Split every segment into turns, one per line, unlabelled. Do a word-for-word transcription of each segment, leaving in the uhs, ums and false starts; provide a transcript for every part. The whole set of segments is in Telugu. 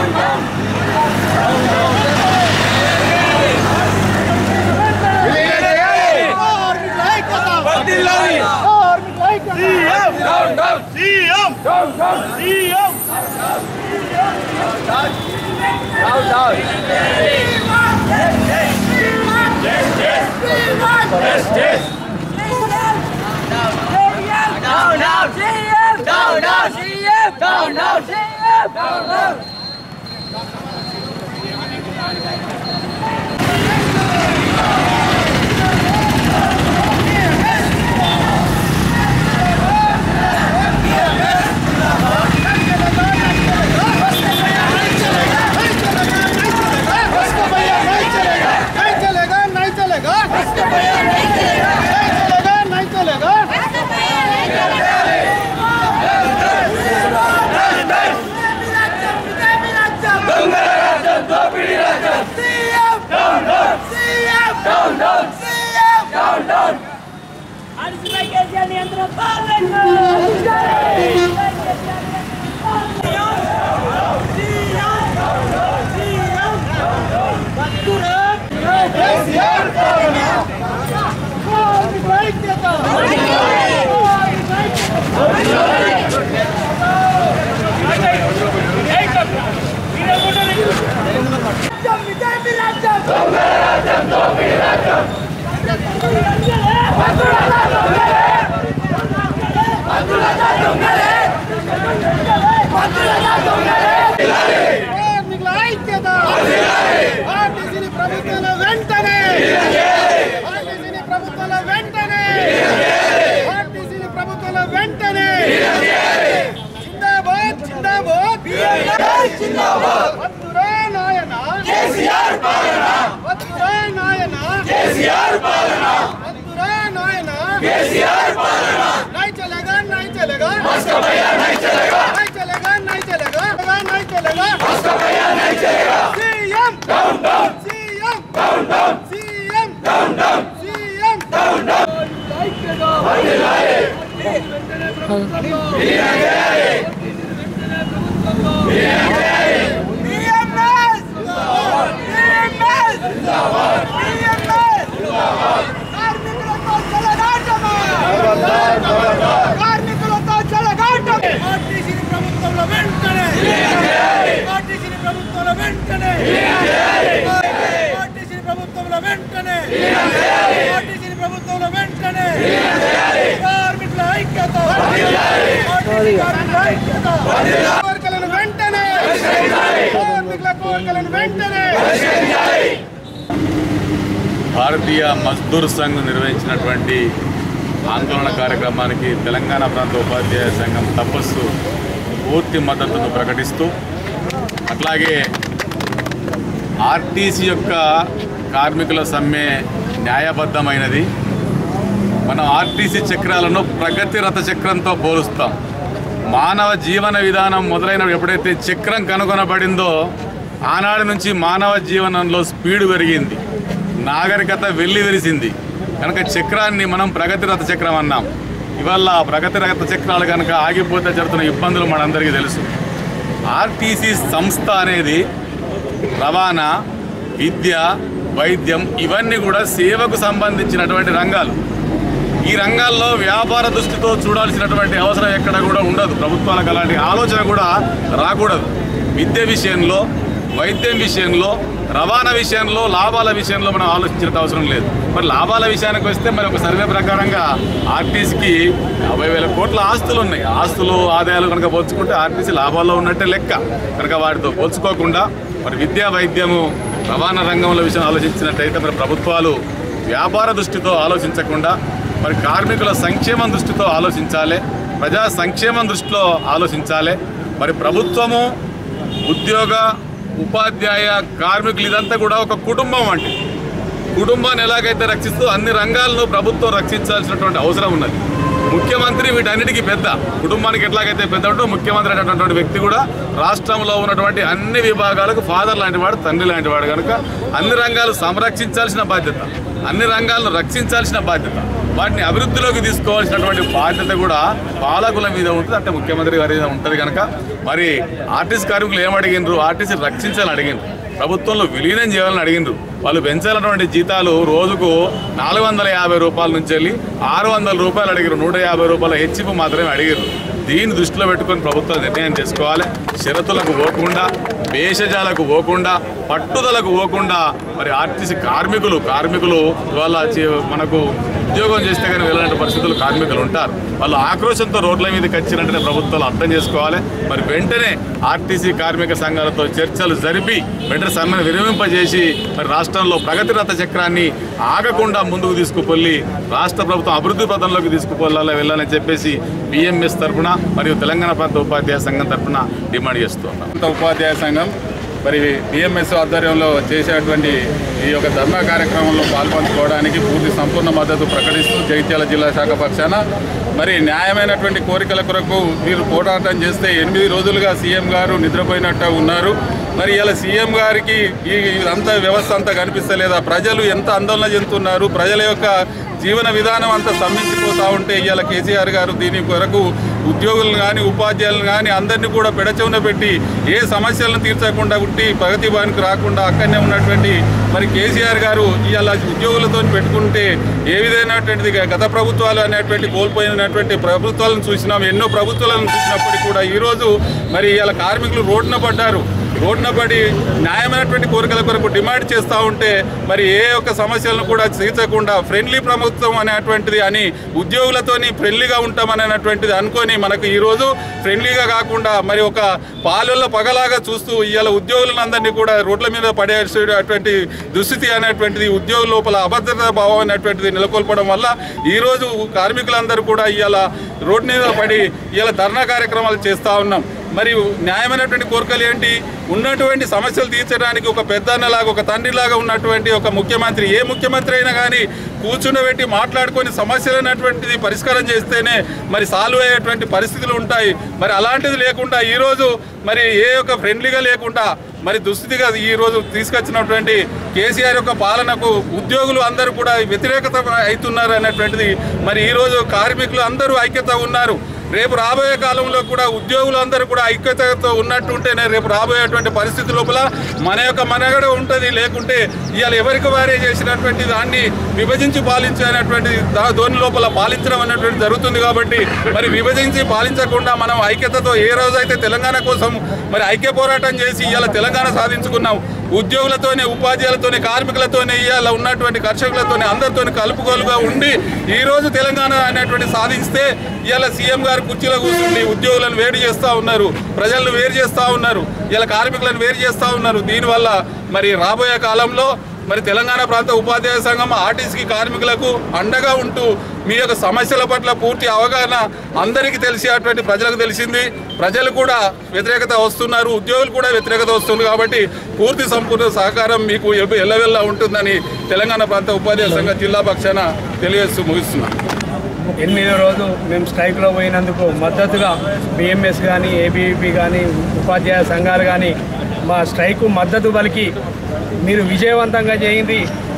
భారతీయ మజ్దూర్ సంఘ్ నిర్వహించినటువంటి ఆందోళన కార్యక్రమానికి తెలంగాణ ప్రాంత ఉపాధ్యాయ సంఘం తపస్సు పూర్తి మద్దతును ప్రకటిస్తూ, అట్లాగే ఆర్టీసీ యొక్క కార్మికుల సమ్మె న్యాయబద్ధమైనది. మనం ఆర్టీసీ చక్రాలను ప్రగతి రథ చక్రంతో పోలుస్తాం. మానవ జీవన విధానం మొదలైన ఎప్పుడైతే చక్రం కనుగొనబడిందో ఆనాటి నుంచి మానవ జీవనంలో స్పీడ్ పెరిగింది, నాగరికత వెల్లి విరిసింది. కనుక చక్రాన్ని మనం ప్రగతి రథ చక్రం అన్నాం. ఇవాళ ప్రగతి రథ చక్రాలు కనుక ఆగిపోతే జరుగుతున్న ఇబ్బందులు మనందరికీ తెలుసు. ఆర్టీసీ సంస్థ అనేది రవాణా, విద్య, వైద్యం ఇవన్నీ కూడా సేవకు సంబంధించినటువంటి రంగాలు. ఈ రంగాల్లో వ్యాపార దృష్టితో చూడాల్సినటువంటి అవసరం ఎక్కడ కూడా ఉండదు. ప్రభుత్వాలకు అలాంటి ఆలోచన కూడా రాకూడదు. విద్య విషయంలో, వైద్యం విషయంలో, రవాణా విషయంలో, లాభాల విషయంలో మనం ఆలోచించిన అవసరం లేదు. మరి లాభాల విషయానికి వస్తే మరి ఒక సర్వే ప్రకారంగా ఆర్టీసీకి యాభై వేల కోట్ల ఆస్తులు ఉన్నాయి. ఆస్తులు ఆదాయాలు కనుక పోల్చుకుంటే ఆర్టీసీ లాభాల్లో ఉన్నట్టే లెక్క. కనుక వాటితో పోల్చుకోకుండా మరి విద్యా, వైద్యము, రవాణా రంగంలో విషయం ఆలోచించినట్టయితే మరి ప్రభుత్వాలు వ్యాపార దృష్టితో ఆలోచించకుండా మరి కార్మికుల సంక్షేమం దృష్టితో ఆలోచించాలి, ప్రజా సంక్షేమం దృష్టిలో ఆలోచించాలి. మరి ప్రభుత్వము, ఉద్యోగ, ఉపాధ్యాయ, కార్మికులు ఇదంతా కూడా ఒక కుటుంబం వంటి. కుటుంబాన్ని ఎలాగైతే రక్షిస్తూ అన్ని రంగాలను ప్రభుత్వం రక్షించాల్సినటువంటి అవసరం ఉన్నది. ముఖ్యమంత్రి వీటన్నిటికీ పెద్ద. కుటుంబానికి ఎట్లాగైతే పెద్ద ఉంటో ముఖ్యమంత్రి అనేటటువంటి వ్యక్తి కూడా రాష్ట్రంలో ఉన్నటువంటి అన్ని విభాగాలకు ఫాదర్ లాంటి వాడు, తండ్రి లాంటి వాడు. కనుక అన్ని రంగాలు సంరక్షించాల్సిన బాధ్యత, అన్ని రంగాలను రక్షించాల్సిన బాధ్యత వాటిని అభివృద్ధిలోకి తీసుకోవాల్సినటువంటి బాధ్యత కూడా పాలకుల మీద ఉంటుంది, అంటే ముఖ్యమంత్రి గారి మీద ఉంటుంది. కనుక మరి ఆర్టీసీ కార్మికులు ఏమడిగినారు? ఆర్టీసీ రక్షించాలని అడిగినారు, ప్రభుత్వంలో విలీనం చేయాలని అడిగినారు. వాళ్ళు పెంచాలన్నటువంటి జీతాలు రోజుకు నాలుగు వందల యాభై రూపాయల నుంచి వెళ్ళి ఆరు వందల రూపాయలు అడిగారు, నూట యాభై రూపాయల హెచ్చింపు మాత్రమే అడిగారు. దీన్ని దృష్టిలో పెట్టుకొని ప్రభుత్వం నిర్ణయం చేసుకోవాలి. షరతులకు పోకుండా, భేషజాలకు పోకుండా, పట్టుదలకు పోకుండా మరి ఆర్టీసీ కార్మికులు కార్మికులు ఇవాళ మనకు ఉద్యోగం చేస్తే కానీ వెళ్ళిన పరిస్థితులు కార్మికులు ఉంటారు. వాళ్ళు ఆక్రోశంతో రోడ్ల మీదకి వచ్చినట్టునే ప్రభుత్వాలు అర్థం చేసుకోవాలి. మరి వెంటనే ఆర్టీసీ కార్మిక సంఘాలతో చర్చలు జరిపి వెంటనే సమ్మెను విరమింపజేసి మరి రాష్ట్రంలో ప్రగతి రథ చక్రాన్ని ఆగకుండా ముందుకు తీసుకుపోయి రాష్ట్ర ప్రభుత్వం అభివృద్ధి పథంలోకి తీసుకుపోవాలని వెళ్ళాలని చెప్పేసి బిఎంఎస్ తరఫున మరియు తెలంగాణ ప్రాంత ఉపాధ్యాయ సంఘం తరఫున డిమాండ్ చేస్తున్నాం.
ఉపాధ్యాయ సంఘం మరి బిఎంఎస్ ఆధ్వర్యంలో చేసేటువంటి ఈ యొక్క ధర్నా కార్యక్రమంలో పాల్పంచుకోవడానికి పూర్తి సంపూర్ణ మద్దతు ప్రకటిస్తూ జగిత్యాల జిల్లా శాఖ పక్షాన మరి న్యాయమైనటువంటి కోరికల కొరకు మీరు పోరాటం చేస్తే ఎనిమిది రోజులుగా సీఎం గారు నిద్రపోయినట్టు ఉన్నారు. మరి ఇలా సీఎం గారికి ఈ అంత వ్యవస్థ అంతా కనిపిస్తలేదా? ప్రజలు ఎంత ఆందోళన చెందుతున్నారు, ప్రజల యొక్క జీవన విధానం అంతా స్తంభించిపోతూ ఉంటే ఇవాళ కేసీఆర్ గారు దీని కొరకు ఉద్యోగులను కానీ ఉపాధ్యాయులను కానీ అందరినీ కూడా పెడచెవున పెట్టి ఏ సమస్యలను తీర్చకుండా ఉట్టి ప్రగతి భవన్కి రాకుండా అక్కడనే ఉన్నటువంటి మరి కేసీఆర్ గారు ఇవాళ ఉద్యోగులతో పెట్టుకుంటే ఏ విధమైనటువంటిది గత ప్రభుత్వాలు అనేటువంటి కోల్పోయినటువంటి ప్రభుత్వాలను చూసినాం. ఎన్నో ప్రభుత్వాలను చూసినప్పటికీ కూడా ఈరోజు మరి ఇవాళ కార్మికులు రోడ్డున పడ్డారు. రోడ్డున పడి న్యాయమైనటువంటి కోరికల కొరకు డిమాండ్ చేస్తూ ఉంటే మరి ఏ ఒక్క సమస్యలను కూడా తీర్చకుండా ఫ్రెండ్లీ ప్రభుత్వం అనేటువంటిది అని ఉద్యోగులతోని ఫ్రెండ్లీగా ఉంటామనేటువంటిది అనుకొని మనకు ఈరోజు ఫ్రెండ్లీగా కాకుండా మరి ఒక పాలల్లో పగలాగా చూస్తూ ఇవాళ ఉద్యోగులందరినీ కూడా రోడ్ల మీద పడేసేటువంటి దుస్థితి అనేటువంటిది ఉద్యోగుల లోపల అభద్రతా భావం అనేటువంటిది నెలకొల్పడం వల్ల ఈరోజు కార్మికులందరూ కూడా ఇవాళ రోడ్డు మీద పడి ఇవాళ ధర్నా కార్యక్రమాలు చేస్తూ ఉన్నాం. మరి న్యాయమైనటువంటి కోరికలు ఏంటి? ఉన్నటువంటి సమస్యలు తీర్చడానికి ఒక పెద్దన్నలాగా ఒక తండ్రిలాగా ఉన్నటువంటి ఒక ముఖ్యమంత్రి, ఏ ముఖ్యమంత్రి అయినా కానీ కూర్చుండబెట్టి మాట్లాడుకొని సమస్యలు అనేటువంటిది పరిష్కారం చేస్తేనే మరి సాల్వ్ అయ్యేటువంటి పరిస్థితులు ఉంటాయి. మరి అలాంటిది లేకుండా ఈరోజు మరి ఏ యొక్క ఫ్రెండ్లీగా లేకుండా మరి దుస్థితిగా ఈరోజు తీసుకొచ్చినటువంటి కేసీఆర్ యొక్క పాలనకు ఉద్యోగులు అందరూ కూడా వ్యతిరేకత అవుతున్నారు అనేటువంటిది మరి ఈరోజు కార్మికులు అందరూ ఐక్యత ఉన్నారు. రేపు రాబోయే కాలంలో కూడా ఉద్యోగులందరూ కూడా ఐక్యతతో ఉన్నట్టుంటేనే రేపు రాబోయేటువంటి పరిస్థితి లోపల మన యొక్క మనగడ ఉంటుంది. లేకుంటే ఇవాళ ఎవరికి వారే చేసినటువంటి దాన్ని విభజించి పాలించేటువంటి ధోని లోపల పాలించడం అనేటువంటి జరుగుతుంది. కాబట్టి మరి విభజించి పాలించకుండా మనం ఐక్యతతో ఏ రోజైతే తెలంగాణ కోసం మరి ఐక్య పోరాటం చేసి ఇవాళ తెలంగాణ సాధించుకున్నాం, ఉద్యోగులతోనే ఉపాధ్యాయులతోనే కార్మికులతోనే ఇవాళ ఉన్నటువంటి కర్షకులతోనే అందరితోనే కలుపుకోలుగా ఉండి ఈరోజు తెలంగాణ అనేటువంటి సాధిస్తే ఇవాళ సీఎం గారు కుర్చీలో కూర్చుండి ఉద్యోగులను వేరు చేస్తూ ఉన్నారు, ప్రజలను వేరు చేస్తూ ఉన్నారు, ఇలా కార్మికులను వేరు చేస్తూ ఉన్నారు. దీనివల్ల మరి రాబోయే కాలంలో మరి తెలంగాణ ప్రాంత ఉపాధ్యాయ సంఘం ఆర్టీసీ కార్మికులకు అండగా ఉంటూ మీ యొక్క సమస్యల పట్ల పూర్తి అవగాహన అందరికీ తెలిసేటువంటి ప్రజలకు తెలిసింది. ప్రజలు కూడా వ్యతిరేకత వస్తున్నారు, ఉద్యోగులు కూడా వ్యతిరేకత వస్తుంది. కాబట్టి పూర్తి సంపూర్ణ సహకారం మీకు ఎల్లవెల్లా ఉంటుందని తెలంగాణ ప్రాంత ఉపాధ్యాయ సంఘ జిల్లా పక్షాన తెలియజేస్తూ ముగిస్తున్నాం.
ఎనిమిదో రోజు మేము స్ట్రైక్లో పోయినందుకు మద్దతుగా బిఎంఎస్ కానీ ఏబీవీపీ కానీ ఉపాధ్యాయ సంఘాలు కానీ మా స్ట్రైకు మద్దతు పలికి మీరు విజయవంతంగా చేయండి,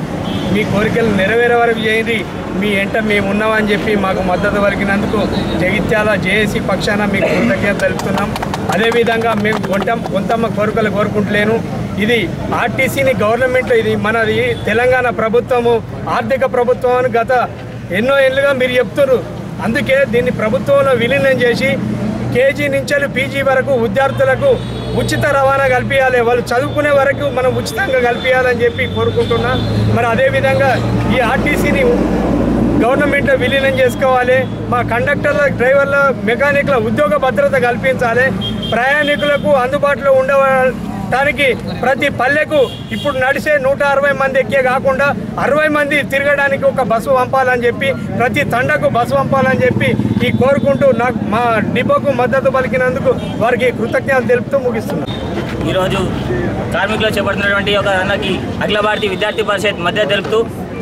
మీ కోరికలు నెరవేరే వరకు చేయండి, మీ ఎంట మేము ఉన్నామని చెప్పి మాకు మద్దతు పలికినందుకు జగిత్యాల జేఏసీ పక్షాన మీకు కృతజ్ఞత తెలుపుతున్నాం. అదేవిధంగా మేము కొంత కొంతమ్మ కోరికలు కోరుకుంటలేను. ఇది ఆర్టీసీని గవర్నమెంట్, ఇది మనది తెలంగాణ ప్రభుత్వము ఆర్థిక ప్రభుత్వం అని గత ఎన్నో ఏళ్ళుగా మీరు చెప్తున్నారు. అందుకే దీన్ని ప్రభుత్వంలో విలీనం చేసి కేజీ నుంచి పీజీ వరకు విద్యార్థులకు ఉచిత రవాణా కల్పించాలి, వాళ్ళు చదువుకునే వరకు మనం ఉచితంగా కల్పించాలని చెప్పి కోరుకుంటున్నా. మరి అదేవిధంగా ఈ ఆర్టీసీని గవర్నమెంట్లో విలీనం చేసుకోవాలి, మా కండక్టర్ల డ్రైవర్ల మెకానిక్ల ఉద్యోగ భద్రత కల్పించాలి, ప్రయాణికులకు అందుబాటులో ఉండడానికి ప్రతి పల్లెకు ఇప్పుడు నడిచే నూట అరవై మంది ఎక్కే కాకుండా అరవై మంది తిరగడానికి ఒక బస్సు పంపాలని చెప్పి ప్రతి తండకు బస్సు పంపాలని చెప్పి ఈ కోరుకుంటూ నాకు మా డిపోకు మద్దతు పలికినందుకు వారికి కృతజ్ఞతలు తెలుపుతూ ముగిస్తున్నాను.
ఈరోజు కార్మికులు చేపడుతున్నటువంటి ఒక అన్నకి అఖిల భారతీయ విద్యార్థి పరిషత్ మద్దతు తెలుపుతూ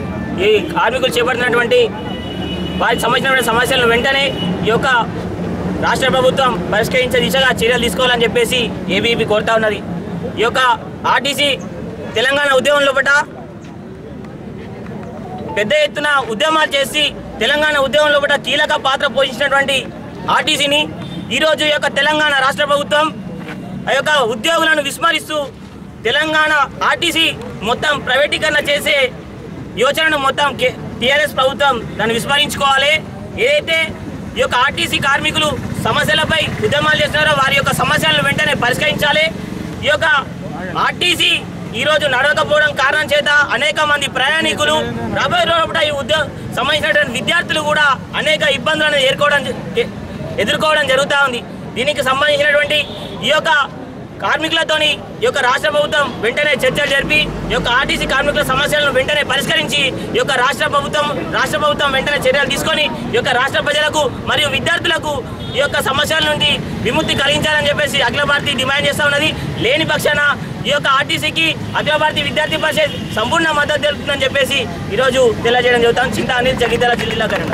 ఈ కార్మికులు చేపడుతున్నటువంటి వారికి సంబంధించినటువంటి సమస్యలను వెంటనే ఈ యొక్క రాష్ట్ర ప్రభుత్వం పరిష్కరించే దిశగా చర్యలు తీసుకోవాలని చెప్పేసి ఏబీవీపీ కోరుతా ఉన్నది. ఈ యొక్క ఆర్టీసీ తెలంగాణ ఉద్యమం లోపల పెద్ద ఎత్తున ఉద్యమాలు చేసి తెలంగాణ ఉద్యమంలో కూడా కీలక పాత్ర పోషించినటువంటి ఆర్టీసీని ఈరోజు ఈ యొక్క తెలంగాణ రాష్ట్ర ప్రభుత్వం ఆ యొక్క ఉద్యోగులను విస్మరిస్తూ తెలంగాణ ఆర్టీసీ మొత్తం ప్రైవేటీకరణ చేసే యోచనను మొత్తం టీఆర్ఎస్ ప్రభుత్వం దాన్ని విస్మరించుకోవాలి. ఏదైతే ఈ యొక్క ఆర్టీసీ కార్మికులు సమస్యలపై ఉద్యమాలు చేస్తున్నారో వారి యొక్క సమస్యలను వెంటనే పరిష్కరించాలి. ఈ యొక్క ఆర్టీసీ ఈరోజు నడవకపోవడం కారణం చేత అనేక మంది ప్రయాణికులు రాబోయే రోజున ఈ ఉద్యోగ సంబంధించినటువంటి విద్యార్థులు కూడా అనేక ఇబ్బందులను ఎదుర్కోవడం ఎదుర్కోవడం జరుగుతూ ఉంది. దీనికి సంబంధించినటువంటి ఈ యొక్క కార్మికులతోని ఈ యొక్క రాష్ట్ర ప్రభుత్వం వెంటనే చర్చలు జరిపి ఈ యొక్క ఆర్టీసీ కార్మికుల సమస్యలను వెంటనే పరిష్కరించి ఈ యొక్క రాష్ట్ర ప్రభుత్వం రాష్ట్ర ప్రభుత్వం వెంటనే చర్యలు తీసుకొని ఈ యొక్క రాష్ట్ర ప్రజలకు మరియు విద్యార్థులకు ఈ యొక్క సమస్యల నుండి విముక్తి కలిగించాలని చెప్పేసి అఖిల భారతీయ డిమాండ్ చేస్తూ ఉన్నది. లేని పక్షాన ఈ యొక్క ఆర్టీసీకి అఖిల భారతీయ విద్యార్థి పరిషత్ సంపూర్ణ మద్దతు తెలుపుతుందని చెప్పేసి ఈరోజు తెలియజేయడం జరుగుతుంది. చింతా అనిల్, జగిత్యాల జిల్లా.